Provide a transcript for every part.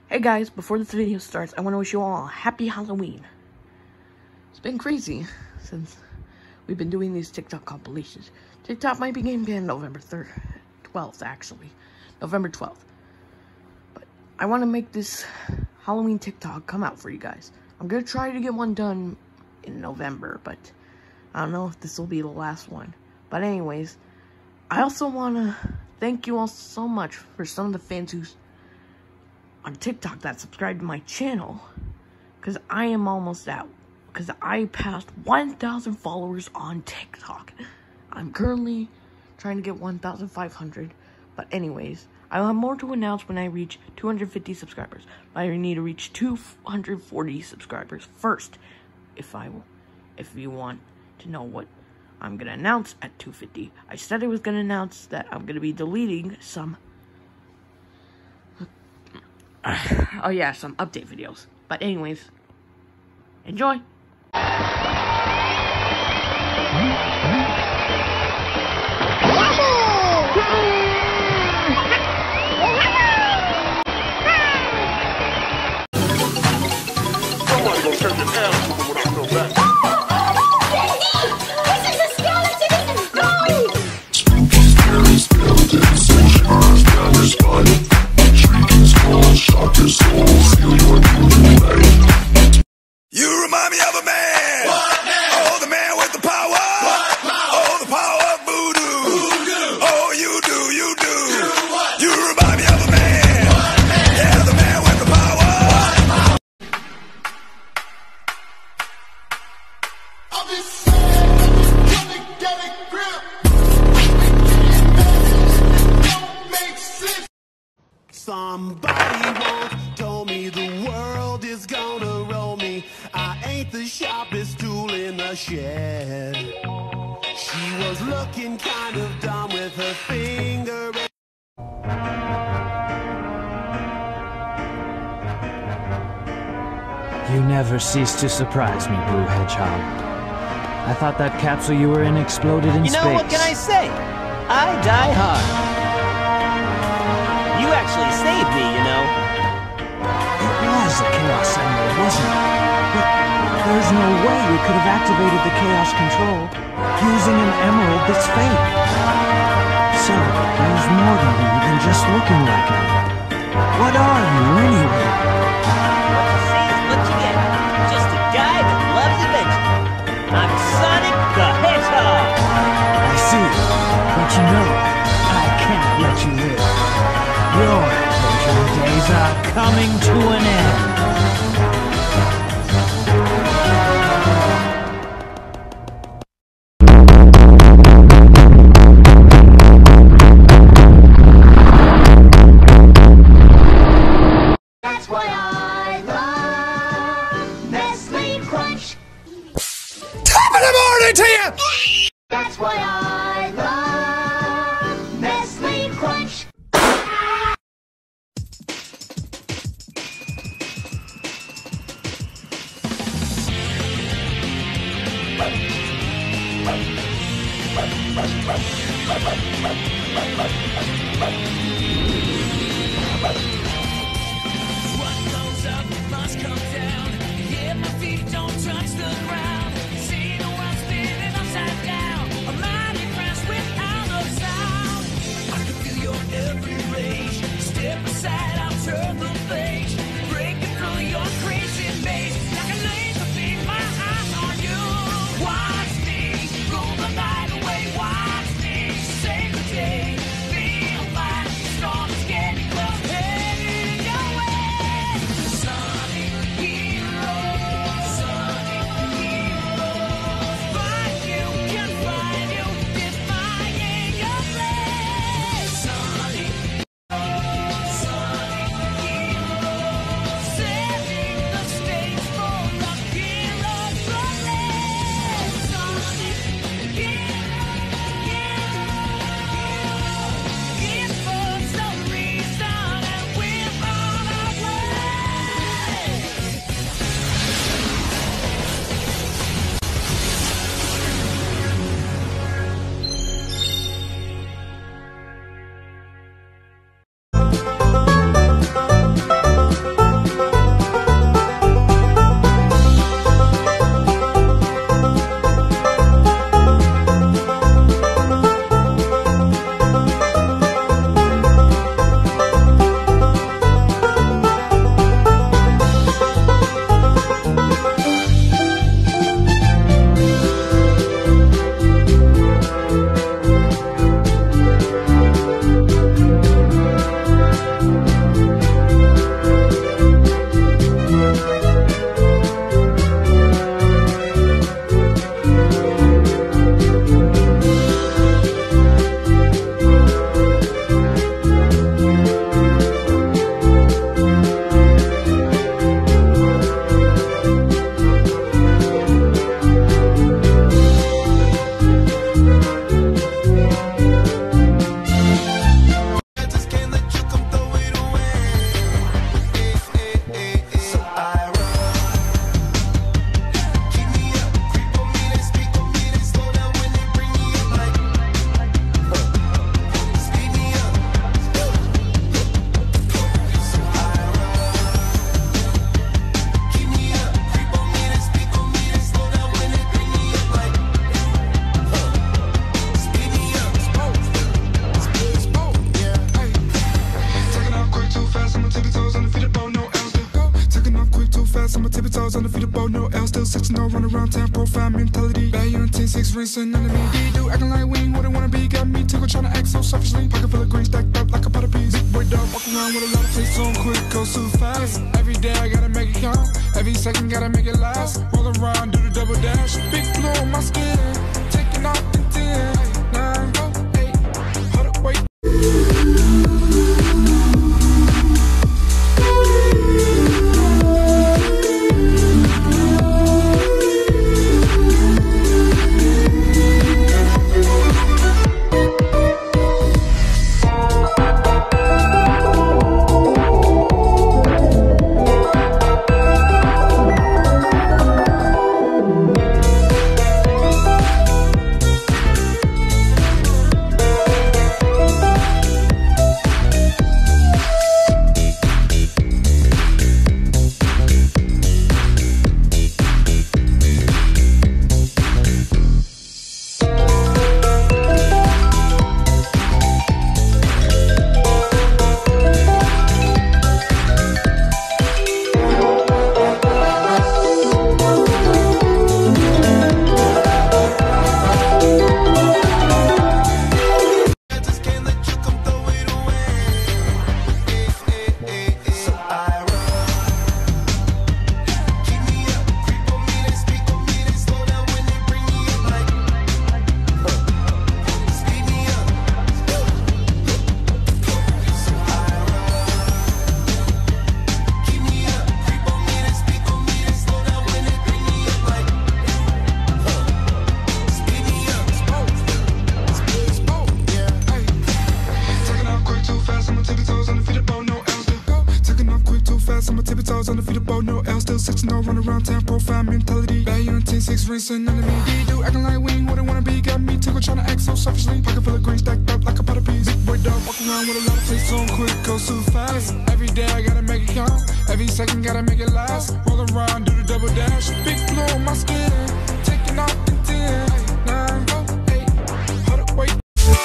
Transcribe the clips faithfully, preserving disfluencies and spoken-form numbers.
Hey guys, before this video starts, I want to wish you all a happy Halloween. It's been crazy since we've been doing these TikTok compilations. TikTok might be getting banned November third, twelfth actually. November twelfth. But I want to make this Halloween TikTok come out for you guys. I'm going to try to get one done in November, but I don't know if this will be the last one. But anyways, I also want to thank you all so much for some of the fans who on TikTok that subscribe to my channel, because I am almost at, because I passed one thousand followers on TikTok. I'm currently trying to get one thousand five hundred, but anyways, I'll have more to announce when I reach two hundred fifty subscribers. I need to reach two hundred forty subscribers first, if I, if you want to know what I'm gonna announce at two fifty. I said I was gonna announce that I'm gonna be deleting some oh yeah, some update videos. But anyways, enjoy! Somebody gonna turn your ass over when I come back. You remind me of a man. What man? Oh, the man with the power. What power? Oh, the power of voodoo. Voodoo. Oh, you do, you do. Do what? You remind me of a man. What man? Yeah, the man with the power. What power? I'll be sick. Let me get a grip. Don't make sense. Somebody once told me the world is gonna roll me. I ain't the sharpest tool in the shed. She was looking kind of dumb with her finger. You never cease to surprise me, Blue Hedgehog. I thought that capsule you were in exploded in space. You know, space. What can I say? I die hard. You actually saved me, you know. It was a Chaos Emerald, wasn't it? But there's no way you could have activated the Chaos Control using an emerald that's fake. So, there's more to you than just looking like it. What are you, anyway? What you see is what you get. Just a guy that loves adventure. I'm Sonic the Hedgehog. I see. But you know, I can't let you live. Your adventure days are coming to an end. That's what I love, Nestle Crunch. Top of the morning to you! That's what I love, Nestle Crunch. What goes up must come down. Yeah, my feet don't touch the ground. See the world spinning upside down. A mighty crash without a sound. I can feel your every rage. Step aside, I'll turn the page. Breaking through your crazy maze. Like a laser beam, my eyes on you. Watch me rule the night away. Watch me save the day. Feel my toes on the feet of bone, no L still. Taking off quick, too fast, on my tippy toes on the feet of bone, no L still. six and oh, run around town, profile mentality. Bad unit ten six, rinsing under me. D do acting like we ain't what I wanna be. Got me tickle trying to act so selfishly. Pocket full of green stacked up like a pot of peas. Big boy dog walking around with a lot of taste on quick, goes too fast. Every day I gotta make it count. Every second gotta make it last. Roll around, do the double dash. Big blow on my skin. Taking off in ten, nine, eight. Hold up, wait. On my tippy toes on the feet of bone, no L still. six and oh, run around town, profile mentality. Bad unit ten six, rinsing under me. D do acting like we ain't what I wanna be. Got me tickle trying to act so selfishly. Pocket full of green stacked up like a pot of peas. Big boy dog walking around with a lot of taste on quick, goes too fast. Every day I gotta make it count. Every second gotta make it last. Roll around, do the double dash. Big blow on my skin. Taking off in ten, nine, eight. Hold up, wait.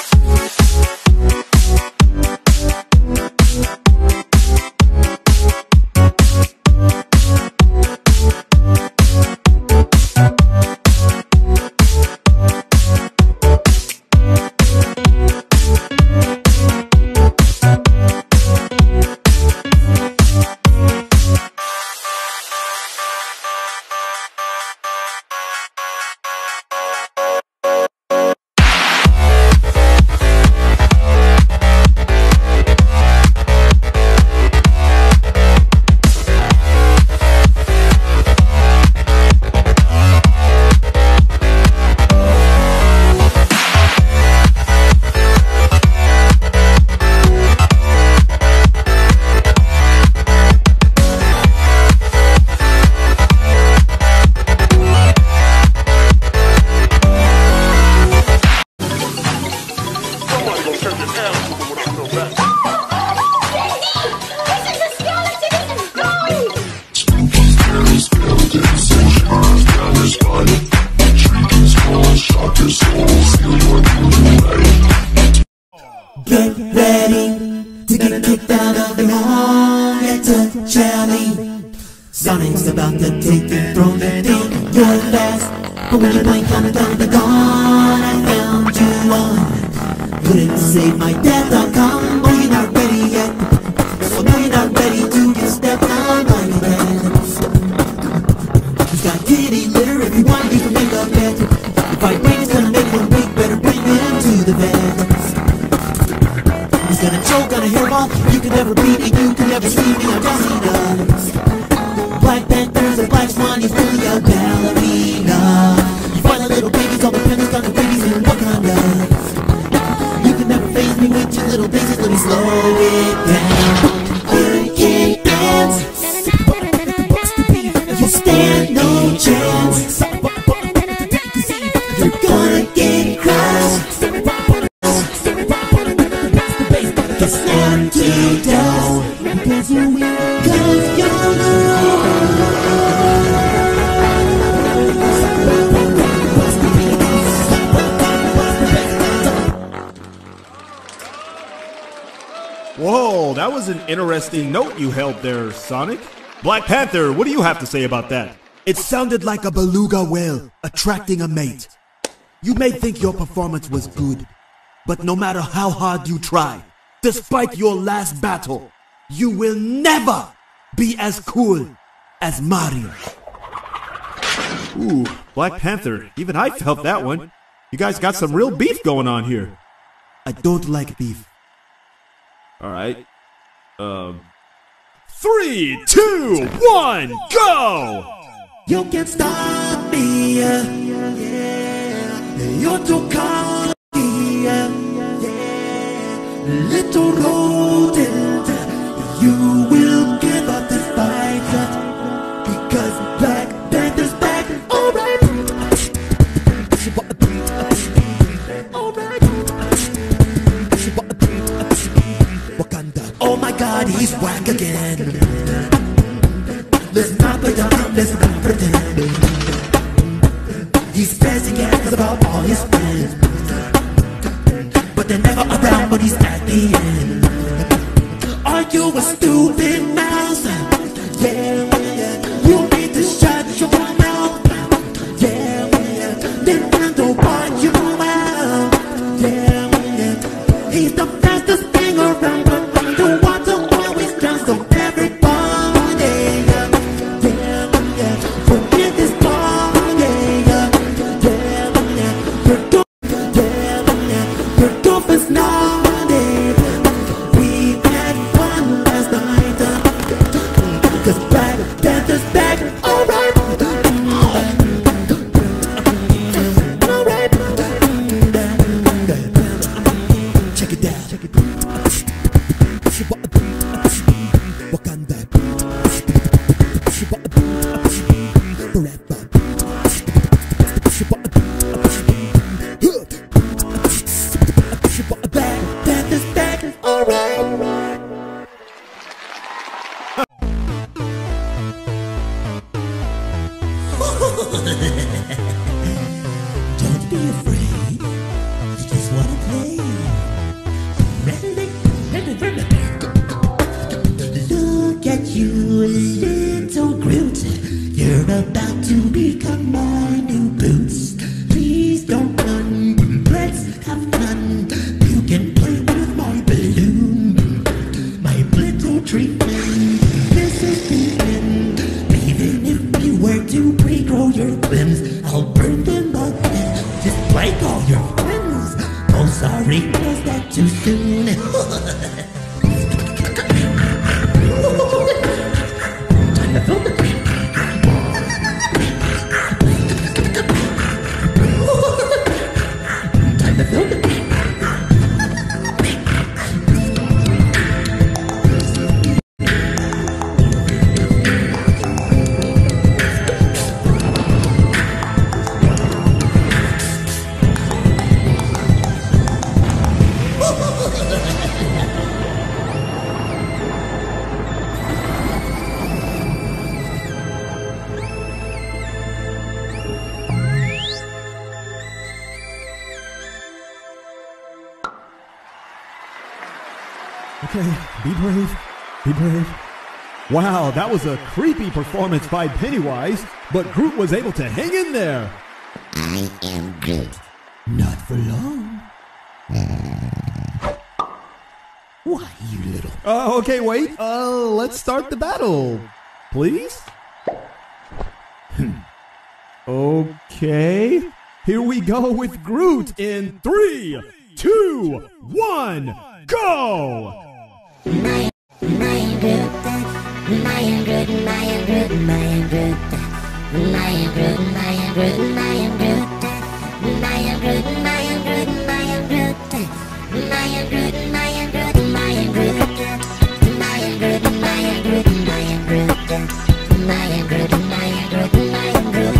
Get ready to get kicked out of the hall. Get to Charlie. Sonic's about to take your throne. You think you're fast, but when you blink on the down the gone, I found you on. Couldn't save my death dot com. Oh, you're not ready yet. Oh, no, you're not ready to get stepped on by your head. He's got kitty litter. If you want, you can make a bet. If I bring is gonna make one week, better bring him to the vet. He's gonna choke on a hairball. You can never beat me, you can never see me. I'm Jesse Nuts. Black Panthers and Black Swan, he's really a ballerina. You find the little babies, all the pennies, got the babies in Wakanda. You can never face me with your little babies, let me slow it down. You can't dance, you stand no chance. You're gonna get crushed. Stand to dust, because you will, cause you're Whoa, that was an interesting note you held there, Sonic. Black Panther, what do you have to say about that? It sounded like a beluga whale attracting a mate. You may think your performance was good, but no matter how hard you try, despite your last battle, you will never be as cool as Mario. Ooh, Black Panther, even I felt that one. You guys got some real beef going on here. I don't like beef. Alright. Um. Three, two, one, go! You can't stop me, uh, yeah. You're too cocky, uh, yeah. Little rodent, you will give up this fight, uh, because Black Panther's back, alright. Alright. Wakanda, oh my god, he's whack again. Let's not play dumb, let's not pretend. He's passing gas about all his friends, but they're never around when he's at the end. Are you a stupid mouse? Yeah, yeah. You need to shut your mouth. Yeah, yeah. Then handle what you out. Yeah, yeah. He's the fastest thing around, but underwater always drowns on everybody. Don't be afraid. You just wanna play. Look at you, little Groot. You're about to become my new boots. Please don't run. Let's have fun. You can play with my balloon. My little treatment. This is the end. Even if you were to pre-grow your limbs, I'll burn them up just like all your friends. Oh, sorry, was that too soon? Time to film it. Time to film it. Okay, be brave, be brave. Wow, that was a creepy performance by Pennywise, but Groot was able to hang in there. I am Groot. Not for long. Why, you little... Uh, okay, wait. Uh, let's start the battle, please. Okay, here we go with Groot in three, two, one, go! My, my Groot, my Groot, my Groot, my Groot, my Groot, my Groot, my Groot, my Groot, my Groot, my Groot, my Groot, my Groot, my Groot, my Groot, my Groot, my Groot, my Groot, my Groot, my Groot.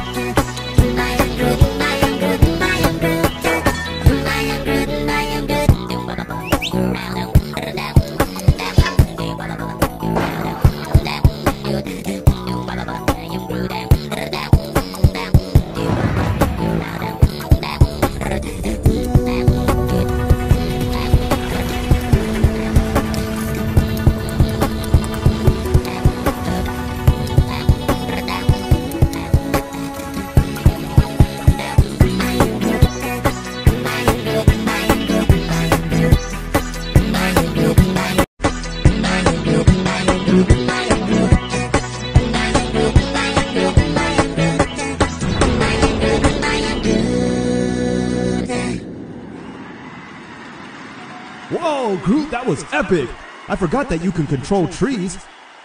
Yo, Groot, that was epic. I forgot that you can control trees.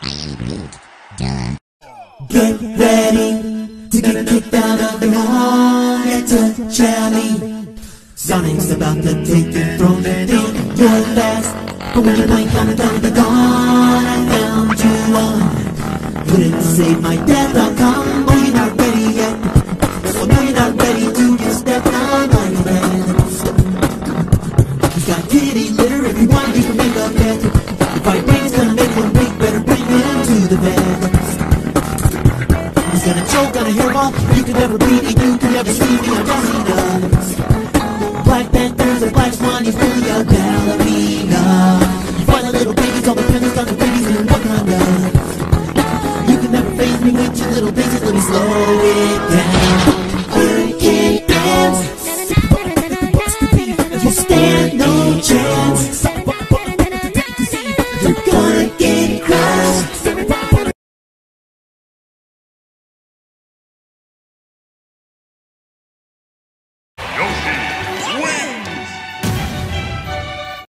Get ready to get kicked out of your home. Get to Charlie. Sonic's about to take your throne and think you're fast. But when you blink on the time you're gone, I found you on. Couldn't save my death, I'll come. Oh, you're not ready yet. Oh, no, you're not ready to just step on my bed. He's got kitty litter, if you want you can make a bed. If I bring is gonna make one break, better bring him to the bed. He's gonna choke on a hairball, you can never beat it, you can never see me, I'm Jesse Does. Black Panthers and Black Swan, he's really a ballerina. You find the little babies, all the pennies on the babies in Wakanda. You can never face me with your little babies, let me slow it down. Hurricane dance, you stand no chance. You're gonna get crushed. Yoshi, win!